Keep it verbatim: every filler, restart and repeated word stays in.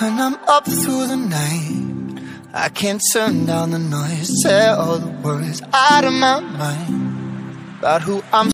When I'm up through the night, I can't turn down the noise, tear all the words out of my mind about who I'm